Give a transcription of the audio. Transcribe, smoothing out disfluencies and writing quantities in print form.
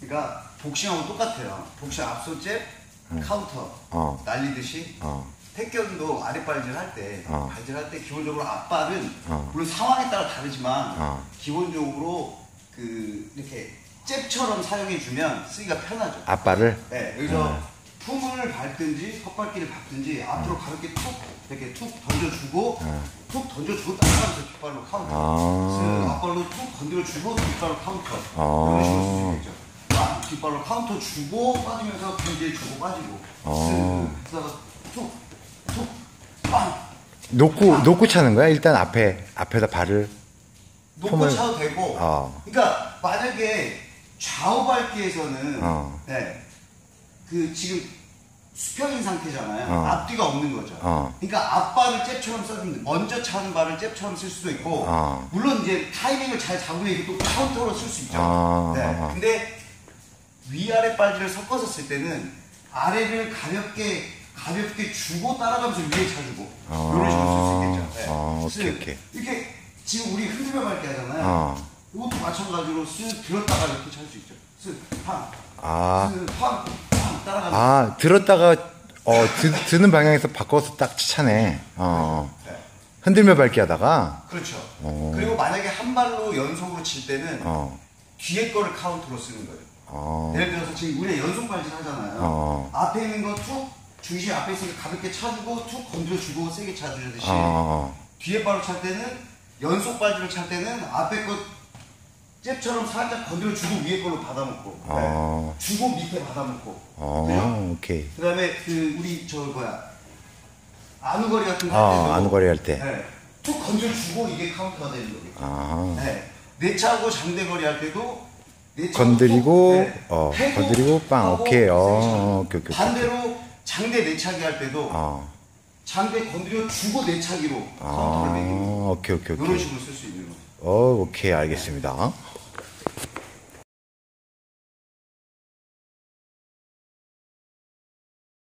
그러니까 복싱하고 똑같아요. 복싱 앞손 잽, 카운터 날리듯이 태권도 아랫발질 할 때, 발질할 때 기본적으로 앞발은 물론 상황에 따라 다르지만 기본적으로 그 이렇게 잽처럼 사용해주면 쓰기가 편하죠. 앞발을? 네, 여기서 품을 밟든지 헛발길을 밟든지 앞으로 가볍게 툭 이렇게 툭 던져주고 툭 던져주고 따라가면서 뒷발로 카운터. 앞발로 툭 건드려주고 뒷발로 카운터. 이런 식으로 쓸 수 있겠죠. 뒷발로 카운터 주고 빠지면서 던지 주고 빠지고. 그래서 툭 툭 빵. 놓고 차는 거야? 일단 앞에다 발을 놓고 차도 되고. 그러니까 만약에 좌우 밟기에서는 네, 그 지금 수평인 상태잖아요. 앞뒤가 없는 거죠. 그러니까 앞발을 잽처럼 써주면 먼저 차는 발을 잽처럼 쓸 수도 있고 물론 이제 타이밍을 잘 잡으면 이게 또 카운터로 쓸 수 있죠. 네. 근데 위아래 발질을 섞어서 쓸 때는 아래를 가볍게 주고 따라가면서 위에 차주고 이런 식으로 쓸 수 있겠죠. 네. 오케이. 이렇게 지금 우리 흔들며 밟기 하잖아요. 이것도 마찬가지로 쓱 들었다가 이렇게 찰 수 있죠. 쓱 팡. 쓱 팡. 따라가면서. 들었다가 드는 방향에서 바꿔서 딱 차네. 네. 흔들며 밟기 하다가. 그렇죠. 그리고 만약에 한 발로 연속으로 칠 때는 뒤에 거를 카운트로 쓰는 거예요. 예를 들어서 지금 우리가 연속 발질 하잖아요. 앞에 있는 거 툭 중심 앞에 있으니까 가볍게 차주고 툭 건드려주고 세게 차주듯이 뒤에 발로 찰 때는 연속 발질을 찰 때는 앞에 거 잽처럼 살짝 건드려주고 위에 걸로 받아먹고 네. 주고 밑에 받아먹고 오케이. 그 다음에 그 우리 아누거리 같은 거 할 때도 아누거리 할 때 네. 툭 건드려주고 이게 카운터가 되는 거겠죠. 네. 내차하고 장대거리 할 때도 건드리고 건드리고 빵. 오케이. 반대로 장대 내차기 할 때도 장대 건드려 주고 내차기로 카운터를 매기는 오케이. 이런 식으로 쓸 수 있는 거죠. 오케이, 알겠습니다.